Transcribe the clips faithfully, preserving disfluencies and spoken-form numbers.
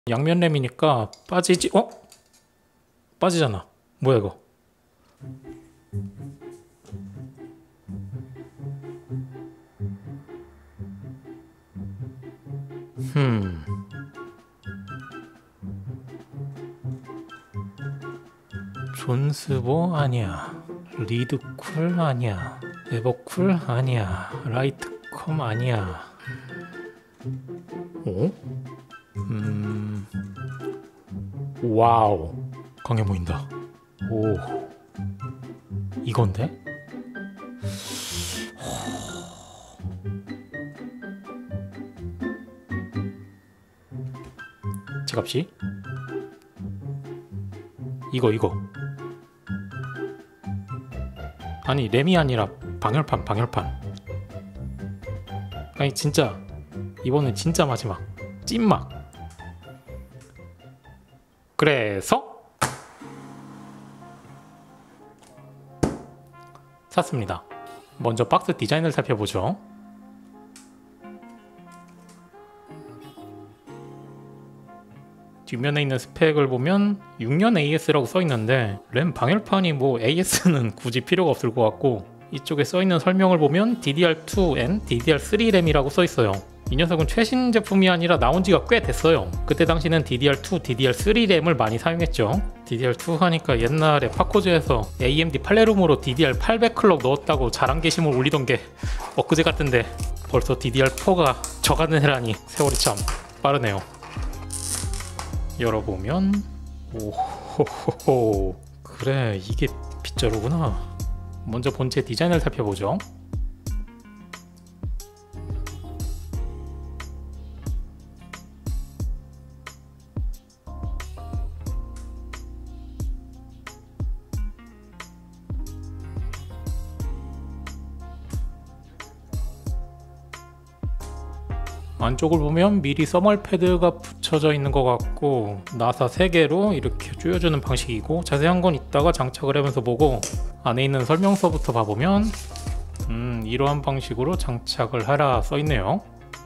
양면램이니까 빠지지. 어? 빠지잖아. 뭐야 이거? 흠. 존스보 아니야. 리드쿨 아니야. 에버쿨 아니야. 라이트컴 아니야. 어? 음. 와우. 강해 보인다. 오. 이건데? 지갑시? 이거 이거. 아니 램이 아니라 방열판 방열판. 아니 진짜 이번엔 진짜 마지막 찐막. 그래서 샀습니다. 먼저 박스 디자인을 살펴보죠. 뒷면에 있는 스펙을 보면 육 년 에이에스라고 써있는데 램 방열판이 뭐 에이에스는 굳이 필요가 없을 것 같고, 이쪽에 써있는 설명을 보면 디디알 투 앤 디디알 쓰리 램이라고 써있어요. 이 녀석은 최신 제품이 아니라 나온 지가 꽤 됐어요. 그때 당시는 디디알 투, 디디알 쓰리 램을 많이 사용했죠. 디디알 투 하니까 옛날에 파코즈에서 에이엠디 팔레룸으로 디디알 팔백 클럭 넣었다고 자랑게시물 올리던 게 엊그제 같은데 벌써 디디알 포가 져가는 해라니 세월이 참 빠르네요. 열어보면 오호호호, 그래 이게 빗자루구나. 먼저 본체 디자인을 살펴보죠. 안쪽을 보면 미리 써멀 패드가 붙여져 있는 것 같고 나사 세 개로 이렇게 조여주는 방식이고, 자세한 건 이따가 장착을 하면서 보고, 안에 있는 설명서부터 봐보면 음 이러한 방식으로 장착을 하라 써있네요.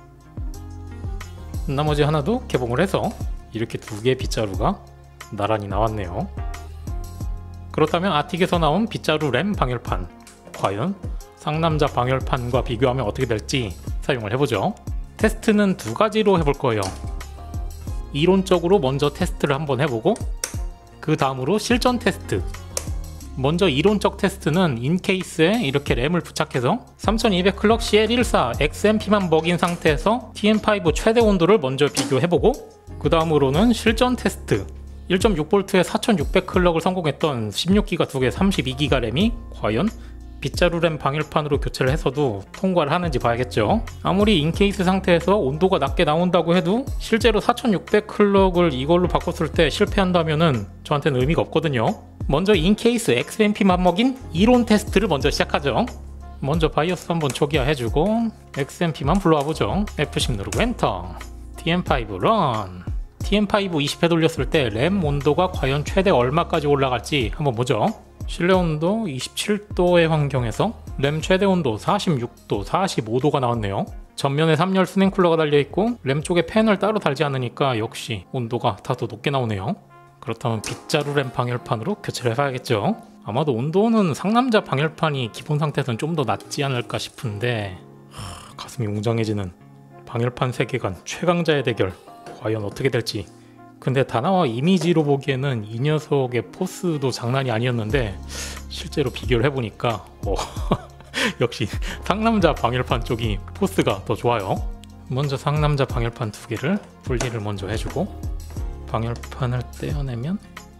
나머지 하나도 개봉을 해서 이렇게 두 개의 빗자루가 나란히 나왔네요. 그렇다면 아틱에서 나온 빗자루 램 방열판, 과연 상남자 방열판과 비교하면 어떻게 될지 사용을 해보죠. 테스트는 두 가지로 해볼 거예요. 이론적으로 먼저 테스트를 한번 해보고, 그 다음으로 실전 테스트. 먼저 이론적 테스트는 인케이스에 이렇게 램을 부착해서 삼천이백 클럭 씨엘 십사 엑스엠피만 먹인 상태에서 티엠 파이브 최대 온도를 먼저 비교해보고, 그 다음으로는 실전 테스트. 일 점 육 볼트에 사천육백 클럭을 성공했던 십육 기가 두 개 삼십이 기가 램이 과연 빗자루 램 방열판으로 교체를 해서도 통과를 하는지 봐야겠죠. 아무리 인케이스 상태에서 온도가 낮게 나온다고 해도 실제로 사천육백 클럭을 이걸로 바꿨을 때 실패한다면은 저한테는 의미가 없거든요. 먼저 인케이스 엑스엠피만 먹인 이론 테스트를 먼저 시작하죠. 먼저 바이오스 한번 초기화 해주고 엑스엠피만 불러와 보죠. 에프 십 누르고 엔터. 티엠 파이브 런. 티엠 파이브 이십 회 돌렸을 때 램 온도가 과연 최대 얼마까지 올라갈지 한번 보죠. 실내 온도 이십칠 도의 환경에서 램 최대 온도 사십육 도, 사십오 도가 나왔네요. 전면에 삼 열 스냉 쿨러가 달려있고 램 쪽에 팬을 따로 달지 않으니까 역시 온도가 다소 높게 나오네요. 그렇다면 빗자루 램 방열판으로 교체를 해봐야겠죠. 아마도 온도는 상남자 방열판이 기본 상태에서는 좀 더 낮지 않을까 싶은데, 하, 가슴이 웅장해지는 방열판 세계관 최강자의 대결, 과연 어떻게 될지. 근데 다나와 이미지로 보기에는 이 녀석의 포스도 장난이 아니었는데 실제로 비교를 해보니까 오, 역시 상남자 방열판 쪽이 포스가 더 좋아요. 먼저 상남자 방열판 두 개를 분리를 먼저 해주고, 방열판을 떼어내면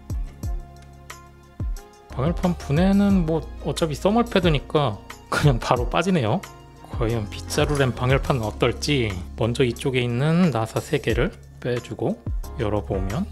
방열판 분해는 뭐 어차피 써멀 패드니까 그냥 바로 빠지네요. 과연 빗자루 램 방열판은 어떨지. 먼저 이쪽에 있는 나사 세 개를 빼주고 열어보면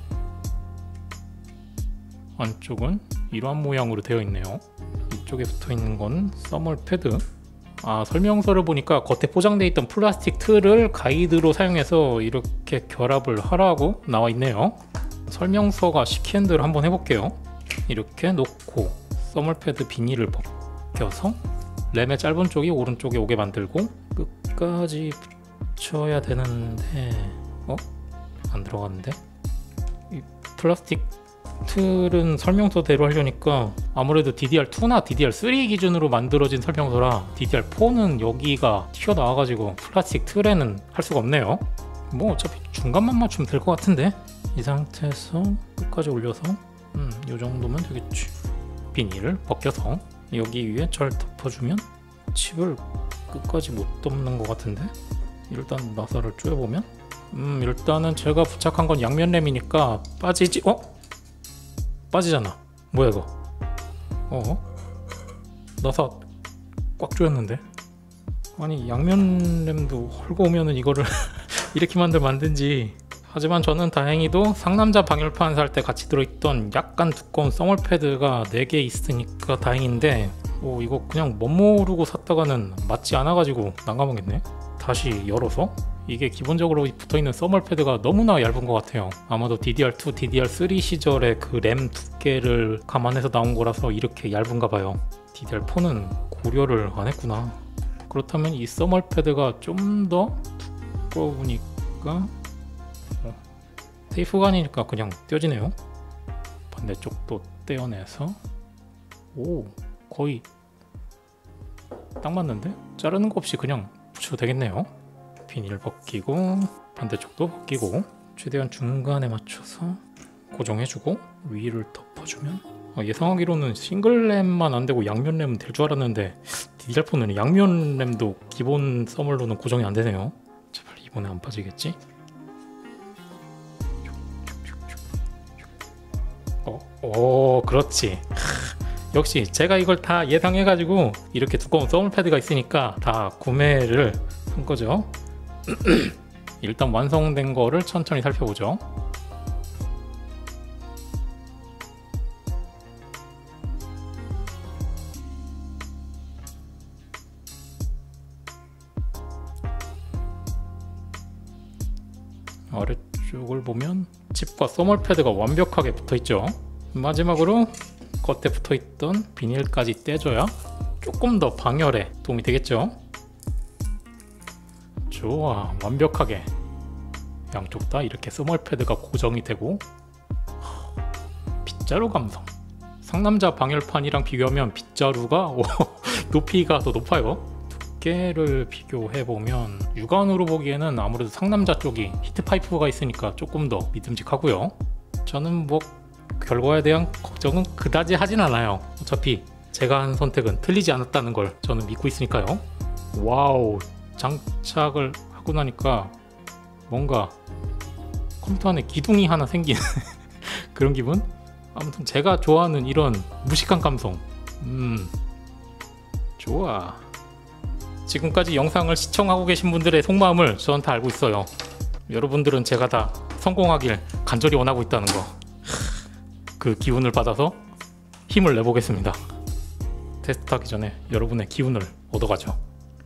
안쪽은 이러한 모양으로 되어 있네요. 이쪽에 붙어있는 건 써멀 패드. 아, 설명서를 보니까 겉에 포장되어 있던 플라스틱 틀을 가이드로 사용해서 이렇게 결합을 하라고 나와 있네요. 설명서가 시키는 대로 한번 해볼게요. 이렇게 놓고 써멀 패드 비닐을 벗겨서 램의 짧은 쪽이 오른쪽에 오게 만들고 끝까지 붙여야 되는데 어? 안 들어갔는데? 이 플라스틱 틀은 설명서대로 하려니까 아무래도 디디알투나 디디알쓰리 기준으로 만들어진 설명서라 디디알포는 여기가 튀어나와가지고 플라스틱 틀에는 할 수가 없네요. 뭐 어차피 중간만 맞추면 될 것 같은데 이 상태에서 끝까지 올려서 음, 요 정도면 되겠지. 비닐을 벗겨서 여기 위에 잘 덮어주면 칩을 끝까지 못 덮는 것 같은데 일단 나사를 조여보면 음 일단은 제가 부착한 건 양면램이니까 빠지지. 어? 빠지잖아. 뭐야 이거? 어? 나사 꽉 조였는데? 아니 양면램도 헐거우면은 이거를 이렇게 만들 만든지. 하지만 저는 다행히도 상남자 방열판 살 때 같이 들어있던 약간 두꺼운 써멀 패드가 네 개 있으니까 다행인데 오 이거 그냥 멋 모르고 샀다가는 맞지 않아가지고 난감하겠네. 다시 열어서 이게 기본적으로 붙어있는 써멀 패드가 너무나 얇은 것 같아요. 아마도 디디알투, 디디알쓰리 시절의 그 램 두께를 감안해서 나온 거라서 이렇게 얇은가 봐요. 디디알포는 고려를 안 했구나. 그렇다면 이 써멀 패드가 좀 더 두꺼우니까 어, 테이프간이니까 그냥 떼어지네요. 반대쪽도 떼어내서 오 거의 딱 맞는데? 자르는 거 없이 그냥 붙여도 되겠네요. 비닐 벗기고 반대쪽도 벗기고 최대한 중간에 맞춰서 고정해주고 위를 덮어주면 아, 예상하기로는 싱글램만 안되고 양면램은 될 줄 알았는데 디디알포는 양면램도 기본 써멀로는 고정이 안되네요. 제발 이번에 안 빠지겠지? 어, 오 그렇지. 역시 제가 이걸 다 예상해가지고 이렇게 두꺼운 써멀 패드가 있으니까 다 구매를 한 거죠. 일단 완성된 거를 천천히 살펴보죠. 아래쪽을 보면 칩과 써멀 패드가 완벽하게 붙어있죠. 마지막으로 겉에 붙어있던 비닐까지 떼줘야 조금 더 방열에 도움이 되겠죠. 좋아, 완벽하게 양쪽 다 이렇게 써멀 패드가 고정이 되고 빗자루 감성. 상남자 방열판이랑 비교하면 빗자루가 오, 높이가 더 높아요. 두께를 비교해보면 육안으로 보기에는 아무래도 상남자 쪽이 히트파이프가 있으니까 조금 더 믿음직하고요. 저는 뭐 결과에 대한 걱정은 그다지 하진 않아요. 어차피 제가 한 선택은 틀리지 않았다는 걸 저는 믿고 있으니까요. 와우, 장착을 하고 나니까 뭔가 컴퓨터 안에 기둥이 하나 생긴 그런 기분? 아무튼 제가 좋아하는 이런 무식한 감성. 음 좋아. 지금까지 영상을 시청하고 계신 분들의 속마음을 저는 다 알고 있어요. 여러분들은 제가 다 성공하길 간절히 원하고 있다는 거. 그 기운을 받아서 힘을 내보겠습니다. 테스트하기 전에 여러분의 기운을 얻어가죠.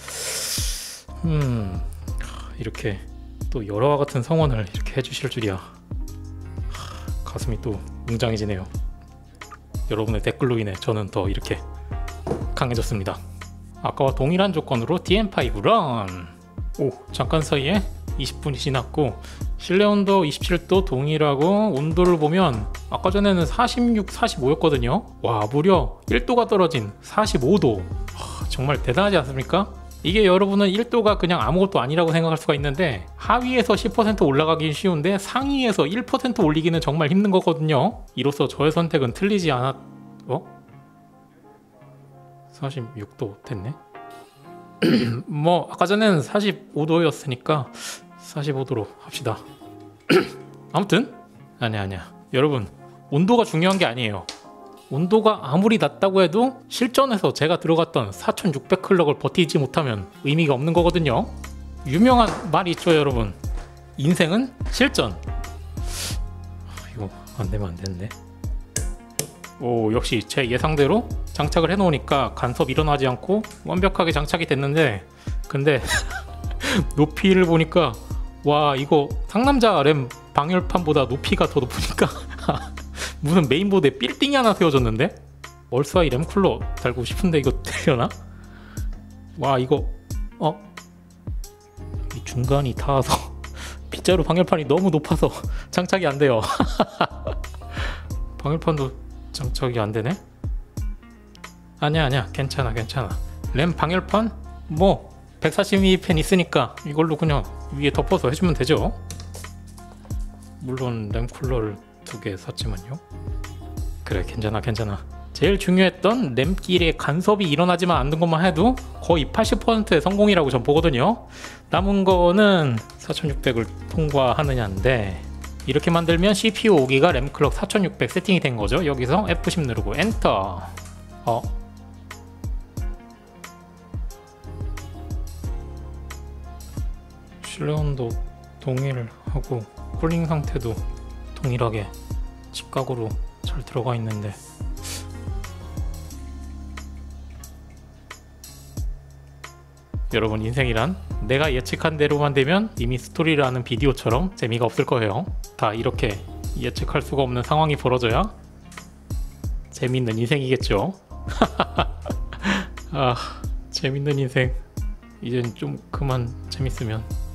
음 이렇게 또 열화와 같은 성원을 이렇게 해주실 줄이야. 가슴이 또 웅장해지네요. 여러분의 댓글로 인해 저는 더 이렇게 강해졌습니다. 아까와 동일한 조건으로 디엠 파이브 런. 오 잠깐 사이에 이십 분이 지났고 실내 온도 이십칠 도 동일하고 온도를 보면 아까 전에는 사십육, 사십오였거든요 와 무려 일 도가 떨어진 사십오 도. 하, 정말 대단하지 않습니까? 이게 여러분은 일 도가 그냥 아무것도 아니라고 생각할 수가 있는데 하위에서 십 퍼센트 올라가긴 쉬운데 상위에서 일 퍼센트 올리기는 정말 힘든 거거든요. 이로써 저의 선택은 틀리지 않았... 어? 사십육 도 됐네. 뭐 아까 전에는 사십오 도였으니까 사십오 도로 합시다. 아무튼 아니야 아니야 여러분, 온도가 중요한 게 아니에요. 온도가 아무리 낮다고 해도 실전에서 제가 들어갔던 사천육백 클럭을 버티지 못하면 의미가 없는 거거든요. 유명한 말이 있죠 여러분. 인생은 실전. 이거 안되면 안되는데. 오 역시 제 예상대로 장착을 해놓으니까 간섭 일어나지 않고 완벽하게 장착이 됐는데 근데 높이를 보니까 와 이거 상남자 램 방열판보다 높이가 더 높으니까 무슨 메인보드에 빌딩이 하나 세워졌는데? 얼스아이 램쿨러 달고 싶은데 이거 되려나? 와 이거 어? 이 중간이 닿아서 빗자루 방열판이 너무 높아서 장착이 안 돼요. 방열판도 장착이 안 되네? 아니야 아니야 괜찮아 괜찮아. 램 방열판 뭐 백사십 밀리미터 펜 있으니까 이걸로 그냥 위에 덮어서 해주면 되죠. 물론 램 쿨러를 두 개 샀지만요. 그래 괜찮아 괜찮아. 제일 중요했던 램끼리의 간섭이 일어나지만 않는 것만 해도 거의 팔십 퍼센트의 성공이라고 전 보거든요. 남은 거는 사천육백을 통과하느냐인데, 이렇게 만들면 씨피유 오 기가 램 클럭 사천육백 세팅이 된 거죠. 여기서 에프 십 누르고 엔터. 어? 실내 온도 동일하고 쿨링 상태도 동일하게 직각으로 잘 들어가 있는데, 여러분 인생이란 내가 예측한 대로만 되면 이미 스토리라는 비디오처럼 재미가 없을 거예요. 다 이렇게 예측할 수가 없는 상황이 벌어져야 재밌는 인생이겠죠. 아, 재밌는 인생. 이젠 좀 그만 재밌으면